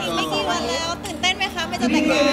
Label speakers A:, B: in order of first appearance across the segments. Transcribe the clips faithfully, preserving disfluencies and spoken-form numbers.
A: ไม่กี่วันแล้วตื่นเต้นไหมคะไม่จะแต่งงาน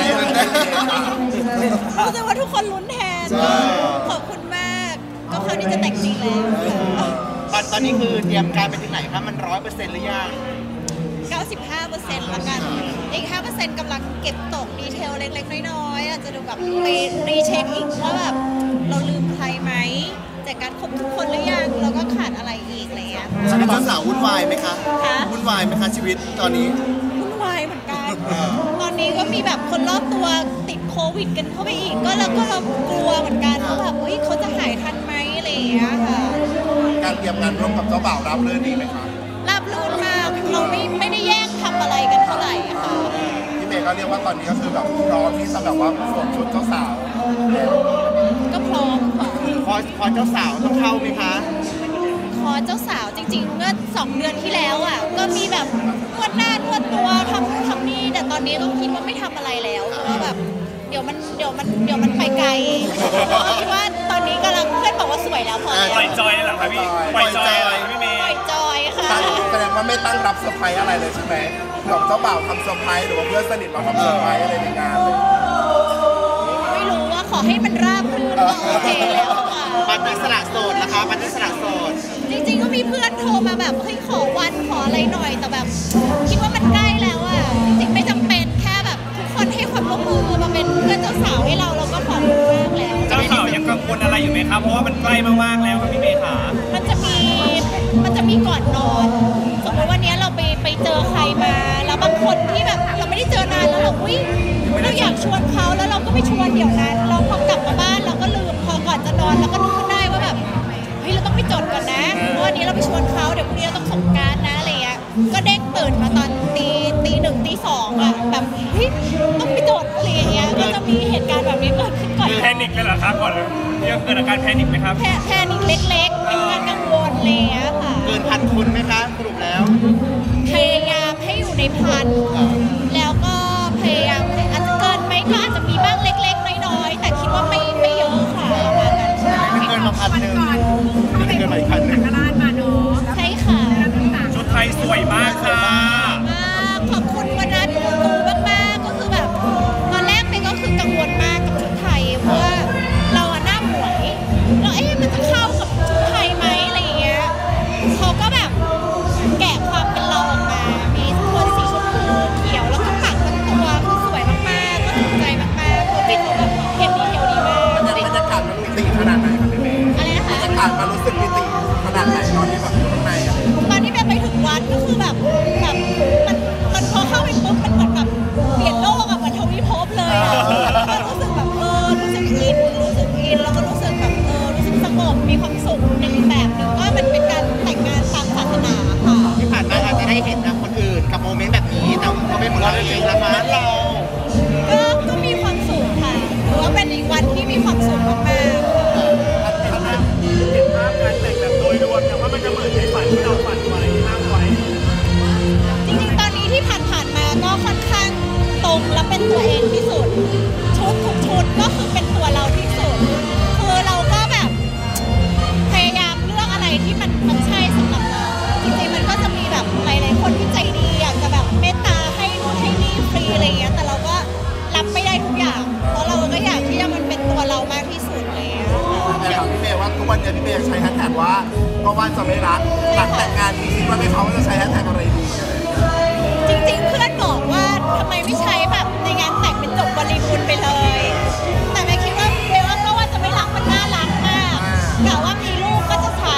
A: รู้สึกว่าทุกคนลุ้นแทนขอบคุณมากก็คราวนี้จะแต่งจริงแล้ว
B: ตอนตอนนี้คือเตรียมการไปถึงไหนคะมันร้อยเปอร์เซ็นต์หรือยัง
A: เก้าสิบห้าเปอร์เซ็นต์ละกันอีกห้าเปอร์เซ็นต์กำลังเก็บตกดีเทลเล็กๆน้อยๆอาจจะดูแบบไปรีเช็คอีกว่าแบบเราลืมใครไหมจากการคบทุกคนหรือยังแล้วก็ขาดอะไรอีกอะไรเงี้ย
C: ชีวิตเจ้าสาววุ่นวายไหมคะวุ่นวายไหมคะชีวิตตอนนี้
A: วุ่นวายเหมือนกันตอนนี้ก็มีแบบคนรอบตัวติดโควิดกันเข้าไปอีกก็แล้วก็เรากลัวเหมือนกันว่าแบบเฮ้ยเขาจะหายทันไหมอะไรอย่างเงี้ยค่ะ
C: การเตรียมงานร่วมกับเจ้าบ่าวรับเรื่องดีไหมคะ
A: รับรื่นมากเราไม่ไม่ได้แยกทำอะไรกันเท่าไหร่ค่ะ
C: พี่เมย์ก็เรียกว่าตอนนี้ก็คือแบบพร้อมที่จะแบบว่าสวมชุดเจ้าสาว
A: ก็พร้อมค่ะ
B: พอพอเจ้าสาวต้องเข้าไหมคะ
A: พอเจ้าสาวจริงๆเมื่อสองเดือนที่แล้วอ่ะก็มีแบบนวดหน้านวดตัวทำทำนี่แต่ตอนนี้ต้องคิดว่าไม่ทำอะไรแล้วเพราะว่าแบบเดี๋ยวมันเดี๋ยวมันเดี๋ยวมันไปไกลคิดว่าตอนนี้กำลังเพื่อนบอกว่าสวยแล้วพอ
D: ปล่อยจอยเลยเหรอคะพี่ปล่อยจอยอะไรพี่เมย์
A: ปล่อยจอยค่ะ
C: แสดงว่าไม่ตั้งรับเซอร์ไพรส์อะไรเลยใช่ไหมของเจ้าบ่าวทำเซอร์ไพรส์หรือว่าเพื่อนสนิทมาทำเซอร์ไพรส์อะไรในงานเลย
A: ไม่รู้ว่าขอให้มันราบรื่นก็โอเคแล้วค่ะ
B: ปันอิสระโสดนะคะปันอิสระโสด
A: จริงๆก็มีเพื่อนโทรมาแบบเฮ้ยขอวันขออะไรหน่อยแต่แบบคิดว่ามันใกล้แล้วอ่ะจริงๆไม่จำเป็นแค่แบบทุกคนให้ความร่วมมือมาเป็นเพื่อนเจ้าสาวให้เราเราก็ขอบคุณมากแล้ว
D: เจ้าสาวยังกังวลอะไรอยู่ไหมครับเพราะว่ามันใกล้มากๆแล้วครับพี่เมย์ขา
A: มันจะมีมันจะมีก่อนนอนสมมติวันนี้เราไปไปเจอใครมาแล้วบางคนที่แบบเราไม่ได้เจอนานแล้วเราอุ้ยเราอยากชวนเขาแล้วเราก็ไม่ชวนเดี๋ยวนั้นเราพอกลับมาบ้านเราก็ลืมพอก่อนจะนอนเราก็นึกขึ้นได้ว่าแบบเฮ้ยเราต้องไปจดก่อนนะเพราะวันนี้เราไปชวนเขาเดี๋ยวพรุ่งนี้เราต้องส่งการนะอะไรเงี้ยก็เด้งตื่นมาตอนตีตีหนึ่งตีสองอ่ะแบบเฮ้ยต้องไปจดอะไรเงี้ยก็จะมีเหตุการณ์แบบนี้เกิดขึ้นก่อน
D: แพนิคเลยเหรอครับก่อนยังเกิดอาการแพนิคไหมครับ
A: แพนิคเล็กๆเป็นการกังวลอะไรเงี้ยค่ะ
B: เกินพันคนไหมคะสรุปแล้ว
A: พยายามให้อยู่ในพันแล้วก็พยายามอาจจะเกินไหมก็อาจจะมีบ้างเล็กๆน้อยๆแต่คิดว่าไม่ไม่เยอะค่ะประมาณนั้น
B: ไม่เกินมาพันหนึ่งไม่เกินมาอีกพันหนึ่ง
A: ใช่ค่ะ
D: ชุดไทยสวยมากค่ะ
A: ขอบคุณวันนั้นตูมากๆก็คือแบบตอนแรกเมย์ก็คือกังวลมากกับชุดไทยเพราะว่าเราหน้าหมวยแล้วเอ๊ะมันจะเข้ากับชุดไทยไหมอะไรอย่างเงี้ยเขาก็แบบแกะความเป็นเราออกมามีโทนสีชมพูเขียวแล้วก็ปักทั้งตัวคือสวยมากๆก็ถูกใจมากๆคือเป็นแบบเห็นดีเทลดีมาก
C: บรรยากาศมันมีตีขนาดไหนครับพี่เมย์
A: อะไรนะคะ
C: บรรยากาศมันรู้สึกมีตีขนาดไหนตอนที่แบบอยู่ข้างในอะ
A: ตอนที่เมย์ไปถึงวัดก็คือแบบแบบมันมันพอเข้าไปปุ๊บมันเหมือนแบบเปลี่ยนโลกอะเหมือนทวีภพเลยอะก็รู้สึกแบบเออรู้สึกอินรู้สึกอินแล้วก็รู้สึกแบบเออรู้สึกสงบมีความสุขในแบบหนึ่งก็มันเป็นการแต่งงานตามศาสนาค่ะ
B: ที่ผ่านมาอาจจะได้เห็นนะคนอื่นกับโมเมนต์แบบนี้แต่ก็ไม่เหมือนเราจริงๆนะคะเรา
A: ก็ก็มีความสุขค่ะถือว่าเป็นอีกวันที่มีความสุขมากๆ
D: เห็นภาพการแต่งแบบโดยรวมแต่ว่ามันจะเหมือนในฝันที่เราฝันไว้ตั้งไว้
A: จริงๆตอนนี้ที่ผ่านๆมาก็ค่อนข้างตรงและเป็นตัวเองที่สุดชุดทุกชุดก็คือเป็นตัวเราที่สุดคือเราก็แบบพยายามเลือกอะไรที่มันมันใช่สำหรับเราจริงๆมันก็จะมีแบบหลายๆคนที่ใจดีอยากจะแบบเมตตาให้นู่นให้นี่ฟรีอะไรอย่างเงี้ยแต่เราก็รับไม่ได้ทุกอย่างเพราะเราก็อยากที่จะมันเป็นตัวเรามากที่สุดเลย
C: แต่ถามพี่เมย์ว่าทุกวันนี้พี่เมย์ใช้แฮชแท็กว่าก็ว่าจะไม่รักหลังแต่งงานนี้คิดว่าไม่เขาจะใช้แฮชแท็กอะไรดี
A: จริงๆเพื่อนบอกว่าทำไมไม่ใช้แบบในงานแต่งเป็นจบบริบูรณ์ไปเลยแต่ไม่คิดว่าเมย์ว่าก็ว่าจะไม่รักมันน่ารักมากกะว่ามีลูกก็จะใช้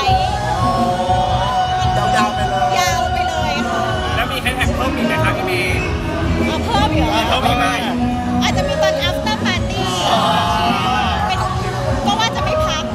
C: ยาวๆไปเลย
A: ยาวไปเลยค่ะ
D: แล้วมีแฮชแท็กเพิ่มอีกไหมคะพี่เมย์
A: เพิ่มอีก
D: เพิ่มอีกไหม
A: อาจจะมีตอน after party เป็นก็ว่าจะไม่พัก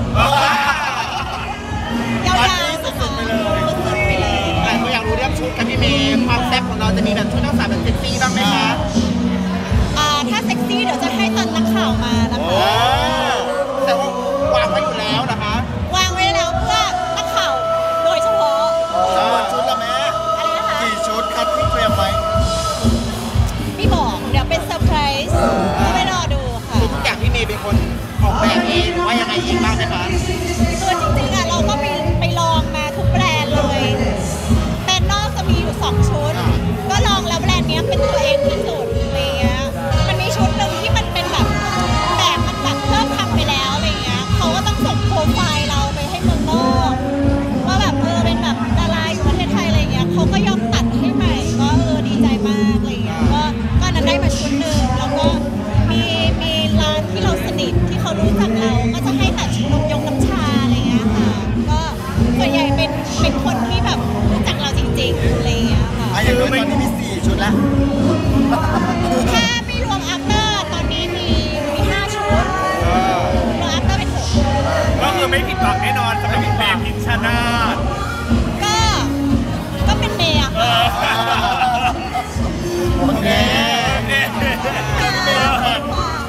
A: ยาวๆสุดๆไปเลยสุดๆไปเลย
B: แต่ก็อยากรู้เรื่องชุดกับพี่เมย์ความแซ่บของเราจะมีแบบชุดนักศึกษาแบบเซ็กซี่บ้างไหมคะ
A: อ่าถ้าเซ็กซี่เดี๋ยวจะให้ตอนนักข่าวมานะคะ
B: แต่ว่าวางไว้อยู่แล้วนะคะ
A: วางไว้แล้วเพื่อนักข่าวโดยเฉพาะ
C: จำนวนชุดละแม่
A: อะไรนะคะ
C: กี่ชุดครับที่เตรียมไว้
A: ไม่บอกเดี๋ยวเป็นเซอร์ไพรส์ก็ไปรอดูค่ะ
B: ทุกอย่างพี่เมย์เป็นคนออกแบบเองหรือว่ายังไงอีกบ้างนะคะ
A: ตัวจริงๆอ่ะเราก็ไปไปลองมาทุกแบรนด์เลยแบรนด์นอกจะมีอยู่สองชุดก็ลองแล้วแบรนด์นี้เป็นตัวเอง
D: ไม่ผิดหวังแน่นอนสำหรับพี่เมย์พิชชนาธิ์
A: ก็ก็เป็นเมย์อะค่ะ
C: โอเค
D: เนี่ย
A: ค่ะ